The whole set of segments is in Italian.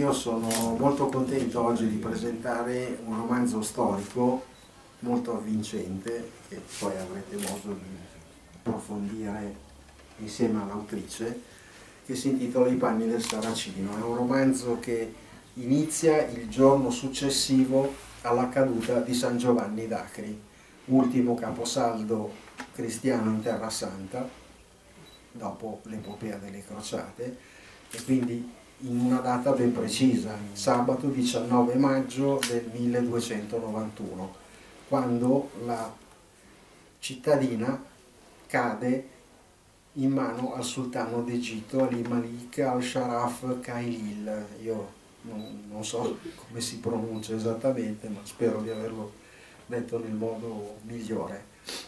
io sono molto contento oggi di presentare un romanzo storico molto avvincente, che poi avrete modo di approfondire insieme all'autrice, che si intitola I panni del Saracino. È un romanzo che inizia il giorno successivo alla caduta di San Giovanni d'Acri, ultimo caposaldo cristiano in Terra Santa, dopo l'epopea delle crociate, e quindi in una data ben precisa, sabato 19 maggio del 1291, quando la cittadina cade in mano al sultano d'Egitto, Ali Malik al-Sharaf Kailil. Io non so come si pronuncia esattamente, ma spero di averlo detto nel modo migliore.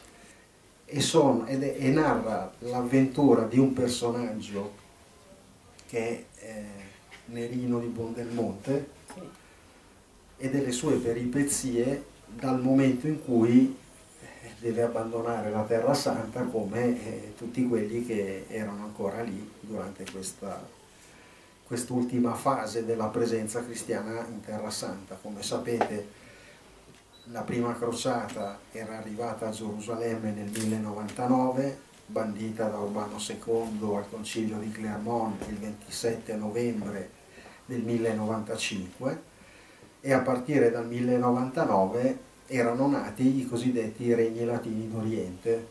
E narra l'avventura di un personaggio che è Nerino di Buondelmonte e delle sue peripezie dal momento in cui deve abbandonare la Terra Santa, come tutti quelli che erano ancora lì durante quest'ultima fase della presenza cristiana in Terra Santa. Come sapete, la prima crociata era arrivata a Gerusalemme nel 1099, bandita da Urbano II al concilio di Clermont il 27 novembre del 1095, e a partire dal 1099 erano nati i cosiddetti regni latini d'Oriente,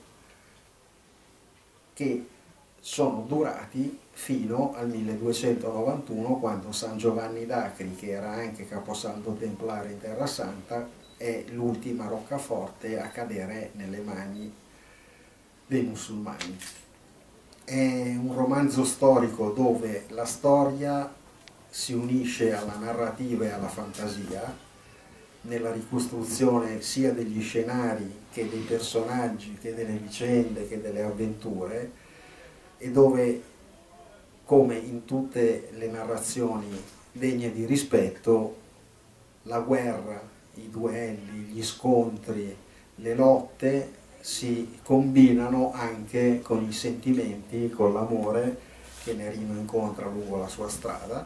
che sono durati fino al 1291, quando San Giovanni d'Acri, che era anche caposaldo templare in Terra Santa, è l'ultima roccaforte a cadere nelle mani dei musulmani. È un romanzo storico dove la storia si unisce alla narrativa e alla fantasia, nella ricostruzione sia degli scenari che dei personaggi, che delle vicende, che delle avventure, e dove, come in tutte le narrazioni degne di rispetto, la guerra, i duelli, gli scontri, le lotte si combinano anche con i sentimenti, con l'amore che Nerino incontra lungo la sua strada,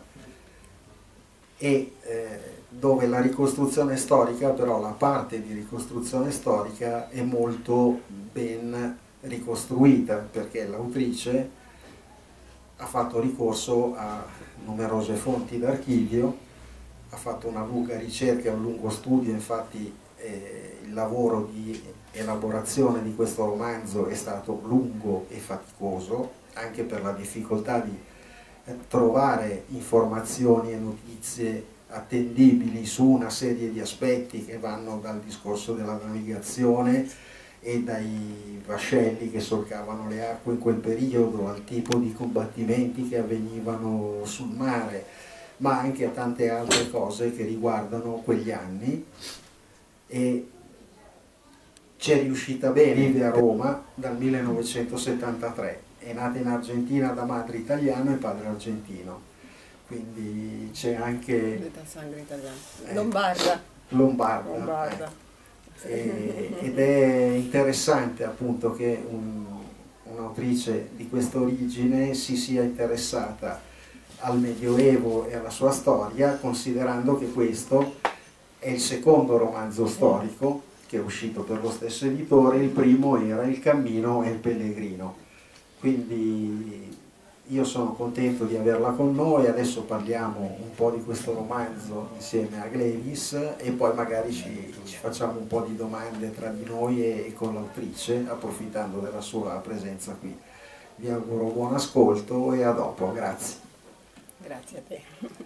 e dove la ricostruzione storica, però la parte di ricostruzione storica è molto ben ricostruita, perché l'autrice ha fatto ricorso a numerose fonti d'archivio, ha fatto una lunga ricerca e un lungo studio. Infatti il lavoro di elaborazione di questo romanzo è stato lungo e faticoso, anche per la difficoltà di trovare informazioni e notizie attendibili su una serie di aspetti che vanno dal discorso della navigazione e dai vascelli che solcavano le acque in quel periodo, al tipo di combattimenti che avvenivano sul mare, ma anche a tante altre cose che riguardano quegli anni. E c'è riuscita bene, vive a Roma dal 1973, è nata in Argentina da madre italiana e padre argentino, quindi c'è anche metà sangue italiana, lombarda. Lombarda. Ed è interessante appunto che un'autrice di questa origine si sia interessata al Medioevo e alla sua storia, considerando che questo è il secondo romanzo storico che è uscito per lo stesso editore. Il primo era Il Cammino e il Pellegrino. Quindi io sono contento di averla con noi. Adesso parliamo un po' di questo romanzo insieme a Gladys e poi magari ci facciamo un po' di domande tra di noi e con l'autrice, approfittando della sua presenza qui. Vi auguro buon ascolto e a dopo, grazie. Grazie a te.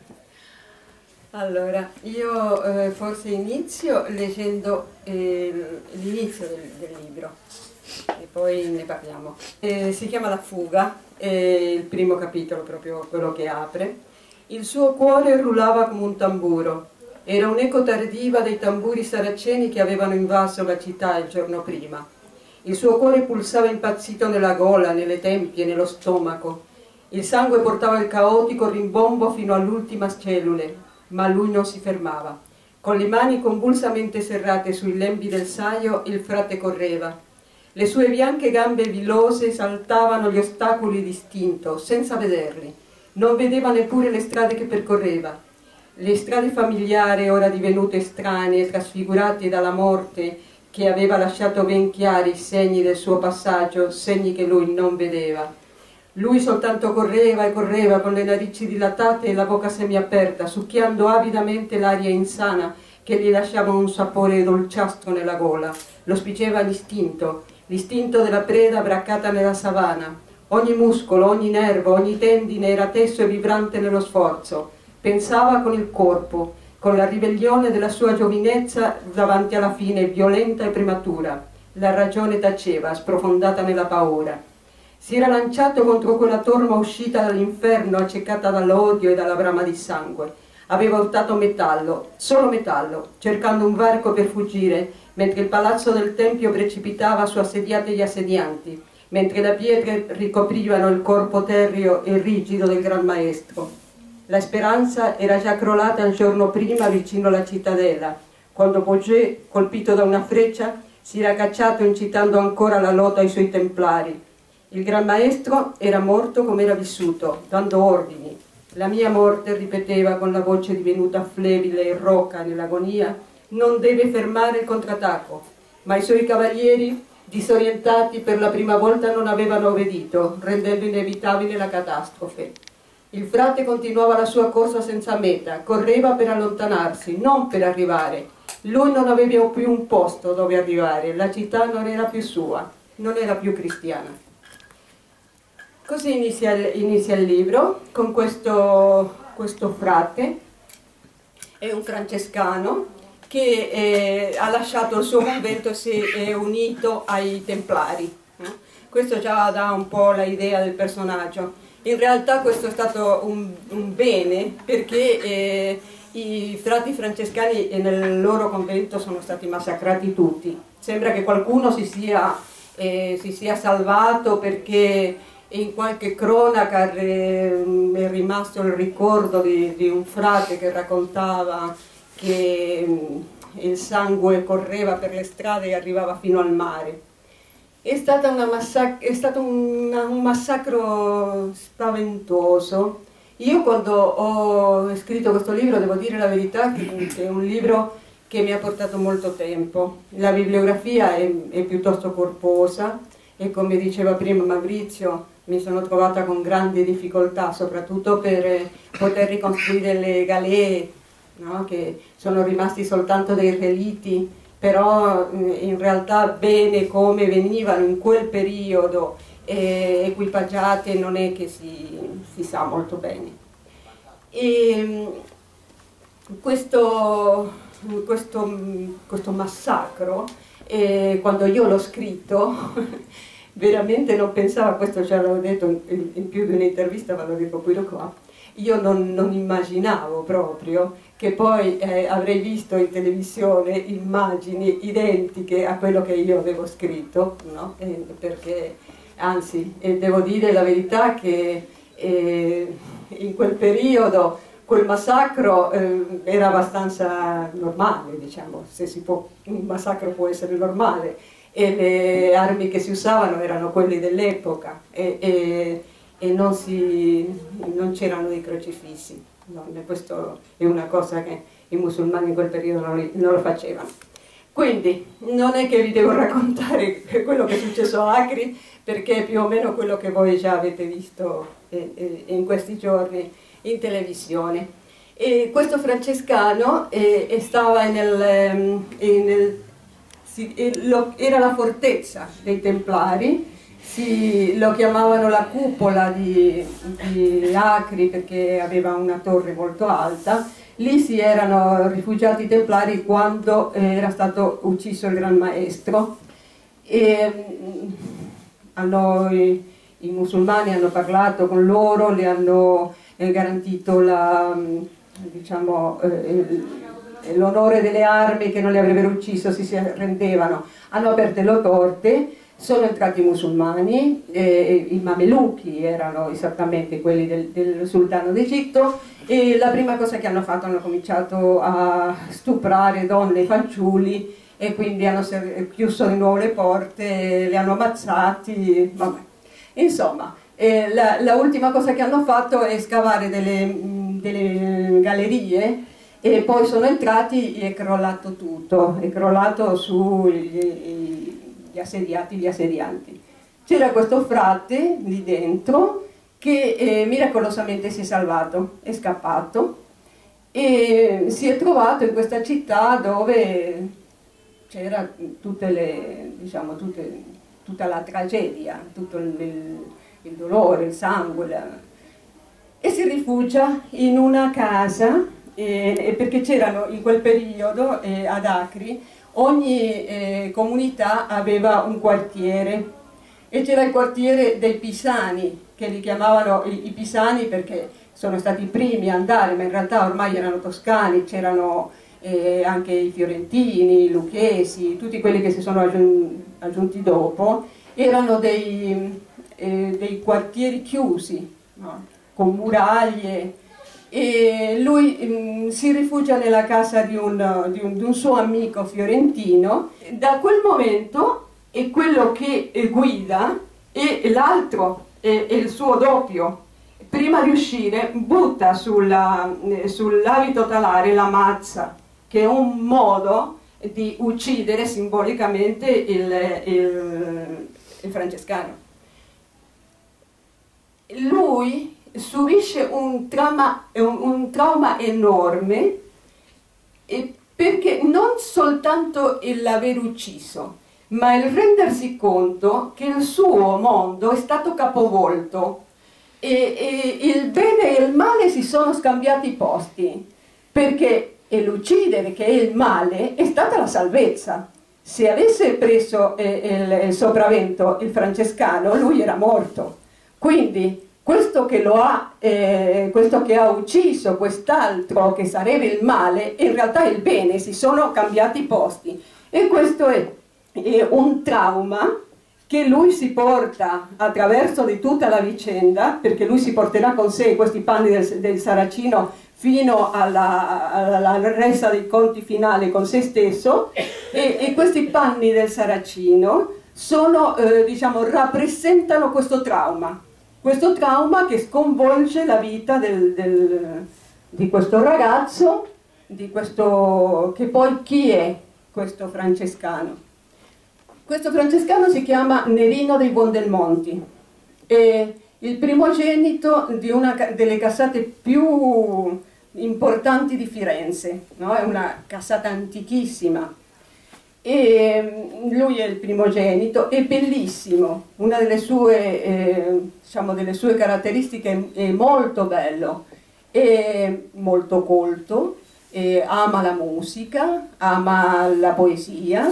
Allora, io forse inizio leggendo l'inizio del libro e poi ne parliamo. Si chiama La fuga, è il primo capitolo, proprio quello che apre. Il suo cuore rullava come un tamburo. Era un'eco tardiva dei tamburi saraceni che avevano invaso la città il giorno prima. Il suo cuore pulsava impazzito nella gola, nelle tempie, nello stomaco. Il sangue portava il caotico rimbombo fino all'ultima cellule, ma lui non si fermava. Con le mani convulsamente serrate sui lembi del saio, il frate correva. Le sue bianche gambe villose saltavano gli ostacoli d'istinto, senza vederli. Non vedeva neppure le strade che percorreva. Le strade familiari, ora divenute estranee, trasfigurate dalla morte, che aveva lasciato ben chiari i segni del suo passaggio, segni che lui non vedeva. Lui soltanto correva e correva con le narici dilatate e la bocca semiaperta, succhiando avidamente l'aria insana che gli lasciava un sapore dolciastro nella gola. Lo spingeva l'istinto della preda braccata nella savana. Ogni muscolo, ogni nervo, ogni tendine era teso e vibrante nello sforzo. Pensava con il corpo, con la ribellione della sua giovinezza davanti alla fine violenta e prematura. La ragione taceva, sprofondata nella paura. Si era lanciato contro quella torma uscita dall'inferno, accecata dall'odio e dalla brama di sangue. Aveva urtato metallo, solo metallo, cercando un varco per fuggire, mentre il palazzo del tempio precipitava su assediati e assedianti, mentre le pietre ricoprivano il corpo terreo e rigido del Gran Maestro. La speranza era già crollata il giorno prima vicino alla cittadella, quando Poggio, colpito da una freccia, si era cacciato incitando ancora la lotta ai suoi templari. Il Gran Maestro era morto come era vissuto, dando ordini. La mia morte, ripeteva con la voce divenuta flebile e roca nell'agonia, non deve fermare il contrattacco. Ma i suoi cavalieri, disorientati, per la prima volta non avevano obbedito, rendendo inevitabile la catastrofe. Il frate continuava la sua corsa senza meta, correva per allontanarsi, non per arrivare. Lui non aveva più un posto dove arrivare, la città non era più sua, non era più cristiana. Così inizia il libro con questo frate, è un francescano che ha lasciato il suo convento e si è unito ai Templari. Questo già dà un po' l'idea del personaggio. In realtà questo è stato un bene, perché i frati francescani nel loro convento sono stati massacrati tutti. Sembra che qualcuno si sia salvato, perché in qualche cronaca è rimasto il ricordo di un frate che raccontava che il sangue correva per le strade e arrivava fino al mare. È stato un massacro spaventoso. Io quando ho scritto questo libro, devo dire la verità, che è un libro che mi ha portato molto tempo. La bibliografia è piuttosto corposa e, come diceva prima Maurizio, mi sono trovata con grandi difficoltà, soprattutto per poter ricostruire le galee, no? Che sono rimasti soltanto dei relitti, però in realtà bene come venivano in quel periodo equipaggiate non è che si sa molto bene. E questo massacro, quando io l'ho scritto, veramente non pensavo, questo già l'ho detto in più di un'intervista, ma lo dico pure qua, io non immaginavo proprio che poi avrei visto in televisione immagini identiche a quello che io avevo scritto, no? Perché, anzi, devo dire la verità che in quel periodo quel massacro era abbastanza normale, diciamo, se un massacro può essere normale, e le armi che si usavano erano quelle dell'epoca e non c'erano dei crocifissi. No, questo è una cosa che i musulmani in quel periodo non lo facevano. Quindi non è che vi devo raccontare quello che è successo a Acri, perché è più o meno quello che voi già avete visto in questi giorni in televisione. E questo francescano stava era la fortezza dei Templari, lo chiamavano la cupola di Acri perché aveva una torre molto alta. Lì si erano rifugiati i Templari quando era stato ucciso il Gran Maestro, e i musulmani hanno parlato con loro, le hanno garantito l'onore delle armi, che non li avrebbero ucciso se si rendevano. Hanno aperto le porte, sono entrati i musulmani, i mameluchi erano esattamente quelli del sultano d'Egitto, e la prima cosa che hanno fatto, hanno cominciato a stuprare donne e fanciulli, e quindi hanno chiuso di nuovo le porte, li hanno ammazzati, vabbè. Insomma, la ultima cosa che hanno fatto è scavare delle gallerie e poi sono entrati e è crollato tutto, è crollato sugli assediati, gli assedianti. C'era questo frate lì dentro che miracolosamente si è salvato, è scappato e si è trovato in questa città dove c'era tutta la tragedia, tutto il dolore, il sangue, e si rifugia in una casa, perché c'erano in quel periodo ad Acri, ogni comunità aveva un quartiere, e c'era il quartiere dei Pisani, che li chiamavano i Pisani perché sono stati i primi a andare, ma in realtà ormai erano toscani, c'erano anche i fiorentini, i lucchesi, tutti quelli che si sono aggiunti dopo, erano dei quartieri chiusi, no? Con muraglie, e lui si rifugia nella casa di un suo amico fiorentino. Da quel momento è quello che guida, e l'altro è il suo doppio. Prima di uscire butta sull'abito talare la mazza, che è un modo di uccidere simbolicamente il francescano. Lui subisce un trauma enorme, perché non soltanto l'aver ucciso, ma il rendersi conto che il suo mondo è stato capovolto e il bene e il male si sono scambiati i posti, perché l'uccidere, che è il male, è stata la salvezza. Se avesse preso il sopravvento il francescano, lui era morto. Quindi questo che ha ucciso quest'altro, che sarebbe il male, in realtà è il bene, si sono cambiati i posti. E questo è un trauma che lui si porta attraverso di tutta la vicenda, perché lui si porterà con sé questi panni del Saracino fino alla resa dei conti finali con se stesso, e questi panni del Saracino sono, rappresentano questo trauma che sconvolge la vita di questo ragazzo, che poi chi è questo francescano? Questo francescano si chiama Nerino dei Buondelmonti, è il primogenito di una delle casate più importanti di Firenze, no? È una casata antichissima, e lui è il primogenito, è bellissimo, una delle sue caratteristiche è molto bello, è molto colto, ama la musica, ama la poesia,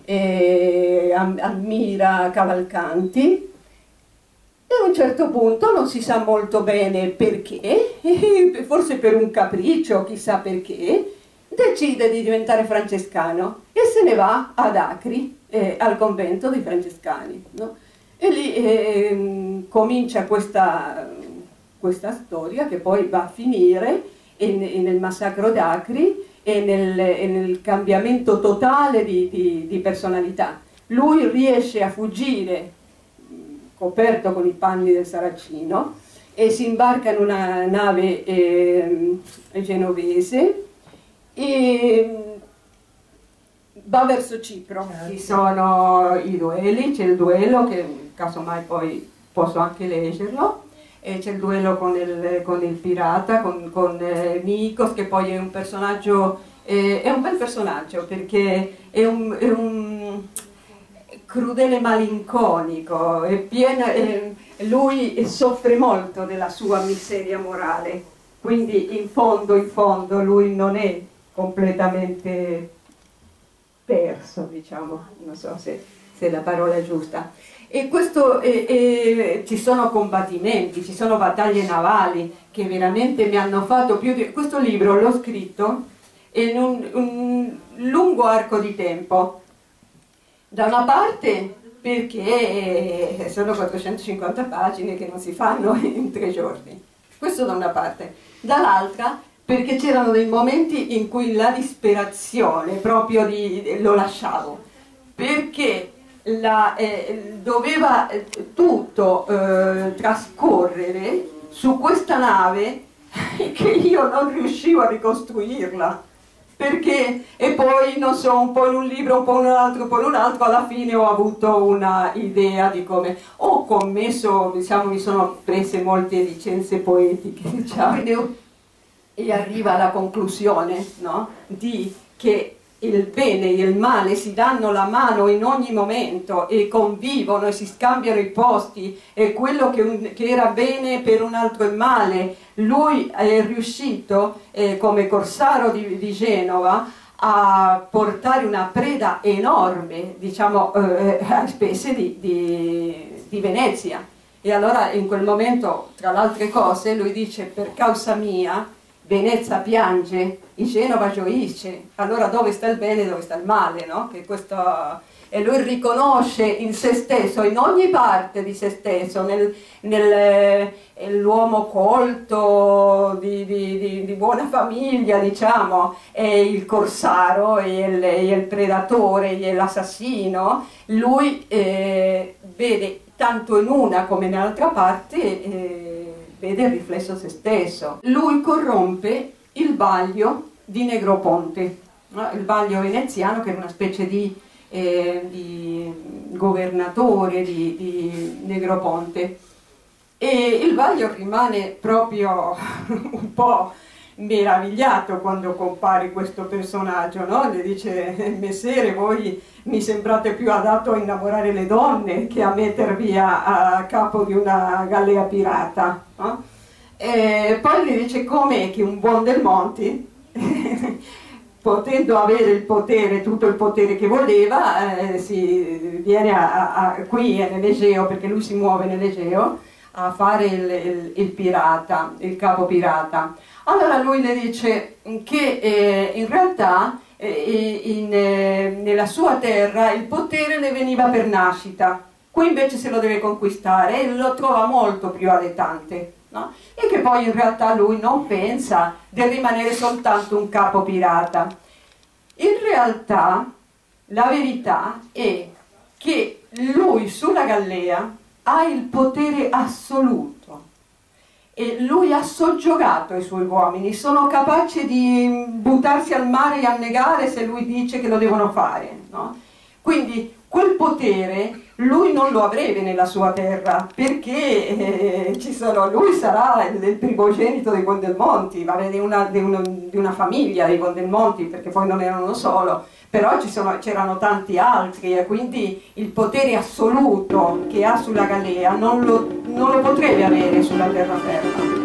ammira Cavalcanti, e a un certo punto non si sa molto bene perché, forse per un capriccio, chissà perché, decide di diventare francescano e se ne va ad Acri, al convento dei francescani, no? E lì comincia questa storia che poi va a finire nel massacro d'Acri e nel cambiamento totale di personalità. Lui riesce a fuggire coperto con i panni del Saracino e si imbarca in una nave genovese e va verso Cipro. Ci sono i duelli, c'è il duello che casomai poi posso anche leggerlo, e c'è il duello con il pirata, con Nikos, che poi è un personaggio, è un bel personaggio perché è un crudele malinconico, lui soffre molto della sua miseria morale, quindi in fondo lui non è completamente perso, diciamo, non so se la parola è giusta. E questo ci sono combattimenti, ci sono battaglie navali che veramente mi hanno fatto più di... Questo libro l'ho scritto in un lungo arco di tempo. Da una parte perché sono 450 pagine che non si fanno in 3 giorni, questo da una parte. Dall'altra perché c'erano dei momenti in cui la disperazione proprio lo lasciavo, perché doveva tutto trascorrere su questa nave che io non riuscivo a ricostruirla, perché, e poi non so, un po' in un libro, un po' in un altro, un po' in un altro, alla fine ho avuto una idea di come ho commesso, diciamo, mi sono prese molte licenze poetiche, diciamo, e arriva alla conclusione, no? Di che il bene e il male si danno la mano in ogni momento e convivono e si scambiano i posti, e quello che era bene per un altro è male. Lui è riuscito, come corsaro di Genova, a portare una preda enorme, diciamo, a spese di Venezia. E allora in quel momento, tra le altre cose, lui dice: per causa mia Venezia piange, Genova gioisce. Allora dove sta il bene e dove sta il male, no? Che questo... E lui riconosce in se stesso, in ogni parte di se stesso, nell'uomo colto, di buona famiglia, diciamo, e il corsaro, e il predatore, e l'assassino. Lui vede tanto in una come nell'altra parte, vede il riflesso se stesso. Lui corrompe il Baglio di Negroponte, no? Il Baglio veneziano, che era una specie di governatore di Negroponte, e il Baglio rimane proprio un po' meravigliato quando compare questo personaggio, no? Le dice: messere, voi mi sembrate più adatto a innamorare le donne che a mettervi a capo di una gallea pirata, no? E poi gli dice: com'è che un buon Del Monti potendo avere il potere, tutto il potere che voleva, si viene qui nell'Egeo, perché lui si muove nell'Egeo, a fare il pirata, il capo pirata. Allora lui le dice che in realtà nella sua terra il potere ne veniva per nascita, qui invece se lo deve conquistare, e lo trova molto più allettante, no? E che poi in realtà lui non pensa di rimanere soltanto un capo pirata. In realtà la verità è che lui sulla gallea ha il potere assoluto, e lui ha soggiogato i suoi uomini, sono capaci di buttarsi al mare e annegare se lui dice che lo devono fare, no? Quindi quel potere lui non lo avrebbe nella sua terra, perché lui sarà il primogenito dei Buondelmonti, di una famiglia dei Buondelmonti, perché poi non erano solo, però c'erano tanti altri, e quindi il potere assoluto che ha sulla galea non lo potrebbe avere sulla terraferma.